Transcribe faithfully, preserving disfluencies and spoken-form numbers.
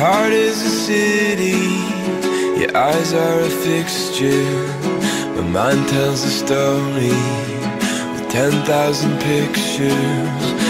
heart is a city, your eyes are a fixture. My mind tells a story with ten thousand pictures.